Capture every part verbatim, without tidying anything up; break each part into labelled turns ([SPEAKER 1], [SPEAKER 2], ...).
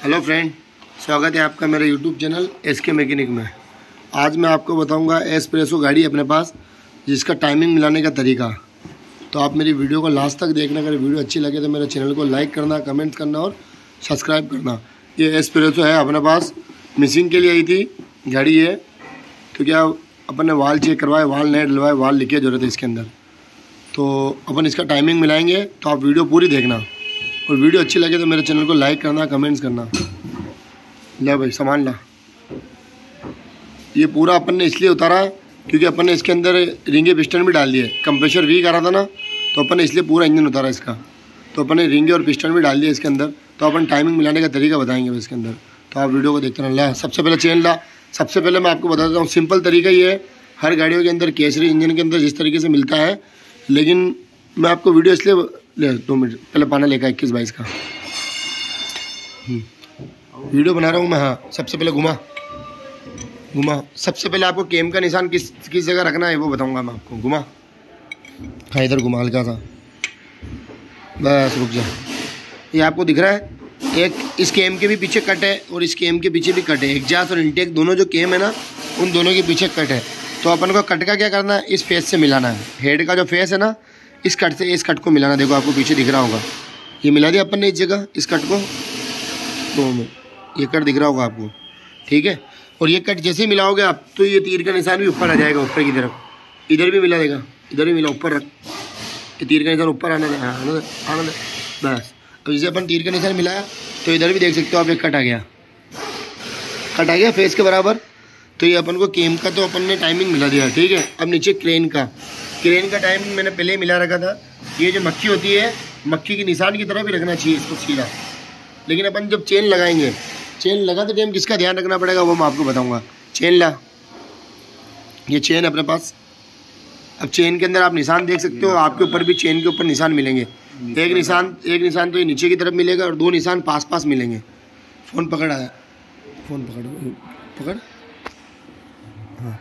[SPEAKER 1] Hello friend, स्वागत है आपका मेरे YouTube channel S K mechanic में। आज मैं आपको बताऊंगा एस्प्रेसो गाड़ी अपने पास जिसका टाइमिंग मिलाने का तरीका। तो आप मेरी वीडियो को लास्ट तक देखना। अगर वीडियो अच्छी लगे तो मेरे चैनल को लाइक करना, कमेंट करना और सब्सक्राइब करना। ये एस्प्रेसो है अपने पास, मिसिंग के लिए आई थी गाड़ी है। तो क्या अपन ने वाल चेक करवाए, वाल नहीं डलवाए, वाल लिखे जरूरत है इसके अंदर। तो अपन इसका टाइमिंग मिलाएंगे, तो आप वीडियो पूरी देखना और वीडियो अच्छी लगे तो मेरे चैनल को लाइक करना, कमेंट्स करना। ले भाई सामान ला। ये पूरा अपन ने इसलिए उतारा क्योंकि अपन ने इसके अंदर रिंगे पिस्टन भी डाल दिए। कंप्रेशर वीक आ रहा था ना, तो अपन ने इसलिए पूरा इंजन उतारा इसका। तो अपन ने रिंगे और पिस्टन भी डाल दिए इसके अंदर। तो अपन टाइमिंग मिलाने का तरीका बताएंगे इसके अंदर। तो आप वीडियो को देखते रहना। ला सबसे पहले चेन ला। सबसे पहले मैं आपको बता देता हूँ, सिंपल तरीका ये है। हर गाड़ियों के अंदर केसरी इंजन के अंदर जिस तरीके से मिलता है, लेकिन मैं आपको वीडियो इसलिए ले दो मिनट पहले पाना लेकर इक्कीस बाईस का वीडियो बना रहा हूँ मैं। हाँ, सबसे पहले घुमा घुमा सबसे पहले आपको केम का निशान किस किस जगह रखना है वो बताऊंगा मैं आपको। घुमा, हाँ इधर घुमा हल्का सा, बस रुक जा। ये आपको दिख रहा है, एक इस केम के भी पीछे कट है और इस केम के पीछे भी कट है। एग्जास्ट और इनटेक दोनों जो केम है ना, उन दोनों के पीछे कट है। तो अपन को कट का क्या करना है, इस फेस से मिलाना है। हेड का जो फेस है ना, इस कट से इस कट को मिलाना। देखो आपको पीछे दिख रहा होगा, ये मिला दिया अपन ने इस जगह इस कट को। तो ये कट दिख रहा होगा आपको, ठीक है। और ये कट जैसे ही मिलाओगे आप, तो ये तीर का निशान भी ऊपर आ जाएगा, ऊपर की तरफ। इधर भी मिला देगा, इधर भी मिला, ऊपर रख। ये तीर का निशान ऊपर आने दे, हाँ आने दे, आने दे, बस। अब जैसे अपन तीर का निशान मिलाया तो इधर भी देख सकते हो आप, एक कट आ गया, कट आ गया फेस के बराबर। तो ये अपन को केम का तो अपन ने टाइमिंग मिला दिया, ठीक है। अब नीचे क्रेन का क्रेन का टाइमिंग मैंने पहले ही मिला रखा था। ये जो मक्खी होती है, मक्खी की निशान की तरह भी रखना चाहिए इसको सीधा। लेकिन अपन जब चेन लगाएंगे, चेन लगाते टाइम किसका ध्यान रखना पड़ेगा वो मैं आपको बताऊंगा। चेन ला, ये चेन अपने पास। अब चेन के अंदर आप निशान देख सकते हो, आपके ऊपर भी चेन के ऊपर निशान मिलेंगे। एक निशान एक निशान तो ये नीचे की तरफ मिलेगा और दो निशान पास पास मिलेंगे। फ़ोन पकड़ आया, फ़ोन पकड़ पकड़ हाँ।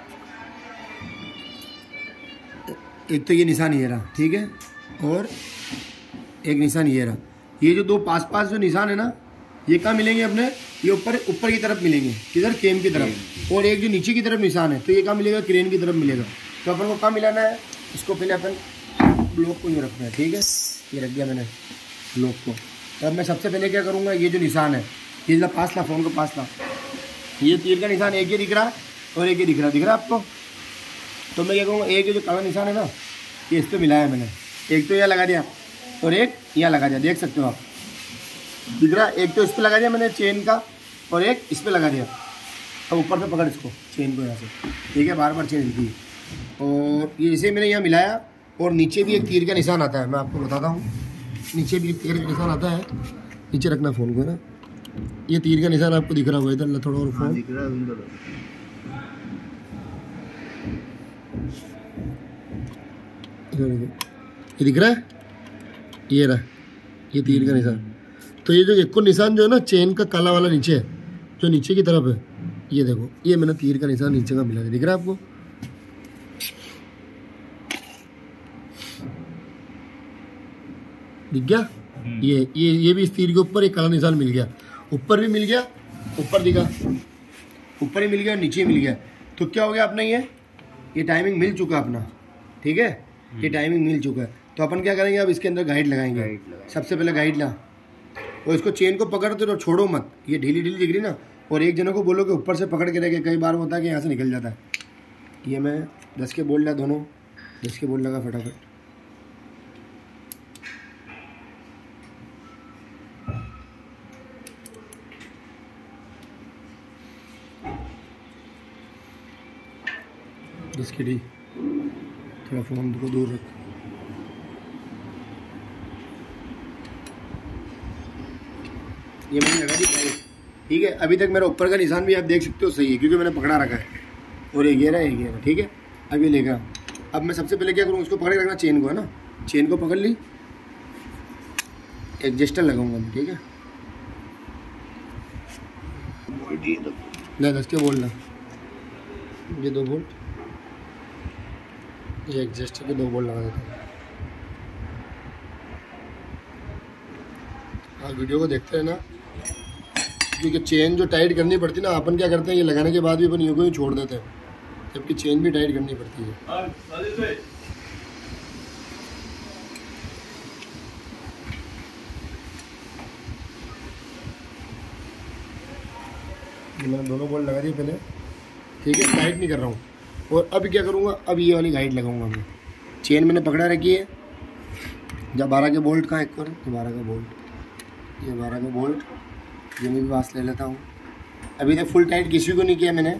[SPEAKER 1] एक तो ये निशान ये रहा, ठीक है, और एक निशान ये रहा। ये जो दो पास पास जो निशान है ना, ये कहाँ मिलेंगे अपने, ये ऊपर ऊपर की तरफ मिलेंगे, किधर, केम की तरफ। और एक जो नीचे की तरफ निशान है, तो ये कहाँ मिलेगा, क्रेन की तरफ मिलेगा। तो अपन को कहाँ मिलाना है, इसको पहले अपन ब्लॉक को ये रखना है, ठीक है। ये रख दिया मैंने ब्लॉक को। तो अब मैं सबसे पहले क्या करूँगा, ये जो निशान है, ये ला पास ला, फ़ोन को पास ला। ये तीर का निशान एक ये दिख रहा है और एक ये दिख रहा है, दिख रहा है आपको। तो मैं क्या कहूँगा, एक जो काला निशान है ना, ये इस पर मिलाया मैंने। एक तो यह लगा दिया और एक यहाँ लगा दिया, देख सकते हो आप, दिख रहा है। एक तो इस पर लगा दिया मैंने चेन का और एक इस पर लगा दिया। अब ऊपर से पकड़ इसको, चेन को यहाँ से, ठीक है, बार बार चेन हिलती है। और ये इसे मैंने यहाँ मिलाया। और नीचे भी एक तीर का निशान आता है, मैं आपको बताता हूँ। नीचे भी एक तीर का निशान आता है, नीचे रखना फ़ोन को ना। ये तीर का निशान आपको दिख रहा होगा, इधर थोड़ा और फोन दिख रहा है। ये दिख रहा है, ये रहा, ये तीर का निशान। तो ये जो एक को निशान जो है ना, चेन का काला वाला नीचे है, जो नीचे की तरफ है, ये देखो, ये मैंने तीर का निशान नीचे का मिला दिया, दिख रहा है आपको। दिख गया, ये ये ये भी इस तीर के ऊपर एक काला निशान मिल गया। ऊपर भी मिल गया, ऊपर दिखा, ऊपर ही मिल गया, नीचे मिल गया। तो क्या हो गया अपना, ये ये टाइमिंग मिल चुका अपना, ठीक है। ये टाइमिंग मिल चुका है। तो अपन क्या करेंगे, अब इसके अंदर गाइड लगाएंगे। सबसे पहले गाइड ला और इसको चेन को पकड़ दो, छोड़ो मत। ये ढीली ढीली दिख रही ना, और एक जनों को बोलो कि ऊपर से पकड़ के रखे। कई बार होता है कि यहाँ से निकल जाता है। ये मैं दस के बोल ला, दोनों दस के बोल लगा फटाफट। दस के डी, थोड़ा फ़ोन को दूर रख। ये मैंने लगा दी गाइड, ठीक है। अभी तक मेरा ऊपर का निशान भी आप देख सकते हो सही है, क्योंकि मैंने पकड़ा रखा है। और एक घेरा एक घेरा, ठीक है। अब ये लेगा। अब मैं सबसे पहले क्या करूँ, उसको पकड़ के रखना, चेन को है ना, चेन को पकड़ ली, एडजस्टर लगाऊंगा, ठीक है। ले दस के बोल रहा, ये दो बोल्ट, ये एडजस्टर के दो बोल्ट लगा देता हूँ। आप वीडियो को देखते रहना। क्योंकि चेन जो टाइट करनी पड़ती है ना, अपन क्या करते हैं ये लगाने के बाद भी अपन यूँ को ही छोड़ देते हैं, जबकि चेन भी टाइट करनी पड़ती है। मैंने दोनों बोल्ट लगा दिए पहले, ठीक है, टाइट नहीं कर रहा हूँ। और अब क्या करूँगा, अब ये वाली गाइड लगाऊंगा मैं। चेन मैंने पकड़ा रखी है, जब बारह के बोल्ट कहाँ एक और ये बारह का बोल्ट, ये बारह का बोल्ट ये मैं भी पास ले लेता हूँ। अभी तक फुल टाइट किसी को नहीं किया मैंने,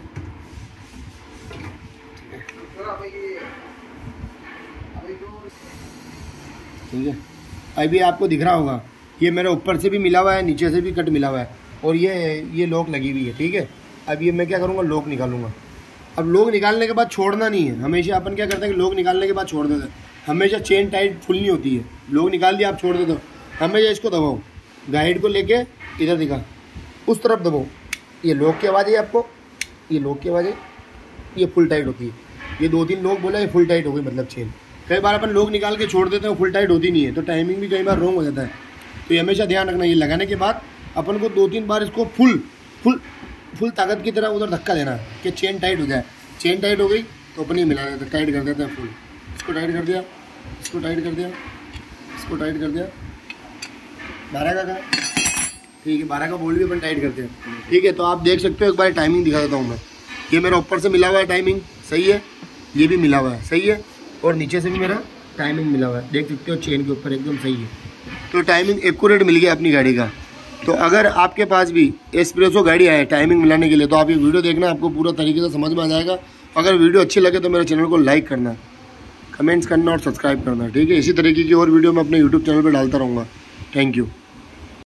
[SPEAKER 1] ठीक है। अभी आपको दिख रहा होगा ये मेरे ऊपर से भी मिला हुआ है, नीचे से भी कट मिला हुआ है, और ये ये लॉक लगी हुई है, ठीक है। अब ये मैं क्या करूँगा, लॉक निकालूंगा। अब लॉक निकालने के बाद छोड़ना नहीं है, हमेशा अपन क्या करते हैं कि लॉक निकालने के बाद छोड़ देते हैं, हमेशा चेन टाइट फुल नहीं होती है। लॉक निकाल दिया आप छोड़ देते हो, हमेशा इसको दबाओ, गाइड को लेके इधर दिखा, उस तरफ दबाओ, ये लॉक की आवाज़ है आपको, ये लॉक की आवाज़ है, ये फुल टाइट होती है। ये दो तीन लोग बोला ये फुल टाइट हो गई मतलब चेन। कई बार अपन लोग निकाल के छोड़ देते हैं, फुल टाइट होती नहीं है, तो टाइमिंग भी कई बार रॉन्ग हो जाता है। तो ये हमेशा ध्यान रखना, ये लगाने के बाद अपन को दो तीन बार इसको फुल फुल फुल ताकत की तरह उधर धक्का देना है कि चेन टाइट हो जाए। चेन टाइट हो गई तो अपन ही मिला देते, टाइट कर देते हैं फुल। इसको टाइट कर दिया, इसको टाइट कर दिया, इसको टाइट कर दिया। बारह का का ठीक है, बारह का बोल्ट भी अपन टाइट करते हैं, ठीक है। तो आप देख सकते हो, एक बार टाइमिंग दिखा देता हूँ मैं। ये मेरा ऊपर से मिला हुआ है टाइमिंग, सही है, ये भी मिला हुआ है, सही है, और नीचे से भी मेरा टाइमिंग मिला हुआ है, देख सकते हो चेन के ऊपर एकदम सही है। तो टाइमिंग एक्यूरेट मिल गया अपनी गाड़ी का। तो अगर आपके पास भी एस्प्रेसो गाड़ी आए टाइमिंग मिलाने के लिए, तो आप ये वीडियो देखना, आपको पूरा तरीके से समझ में आ जाएगा। अगर वीडियो अच्छी लगे तो मेरे चैनल को लाइक करना, कमेंट्स करना और सब्सक्राइब करना, ठीक है। इसी तरीके की और वीडियो मैं अपने यूट्यूब चैनल पर डालता रहूँगा। Thank you.